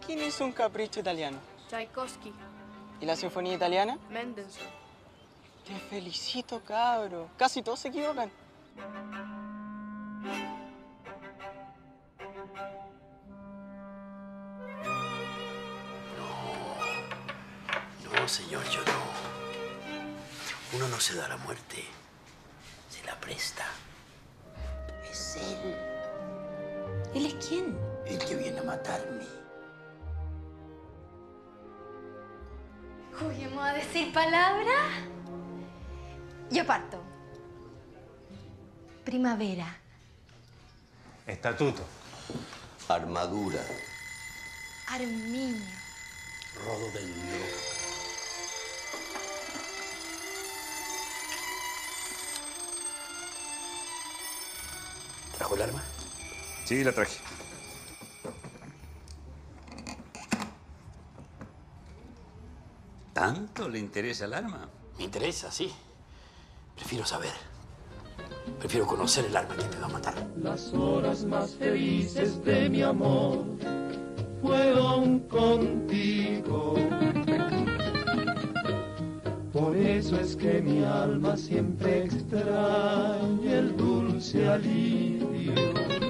¿Quién hizo un capricho italiano? Tchaikovsky. ¿Y la sinfonía italiana? Mendelssohn. Te felicito, cabro. Casi todos se equivocan. No, señor, yo no. Uno no se da la muerte. Se la presta. Es él. ¿Él es quién? El que viene a matarme. ¿Juguemos a decir palabras? Yo parto. Primavera. Estatuto. Armadura. Arminio. Rododendro. ¿Trajo el arma? Sí, la traje. ¿Tanto le interesa el arma? Me interesa, sí. Prefiero saber. Prefiero conocer el arma que me va a matar. Las horas más felices de mi amor fueron contigo. Por eso es que mi alma siempre extraña el dulce alivio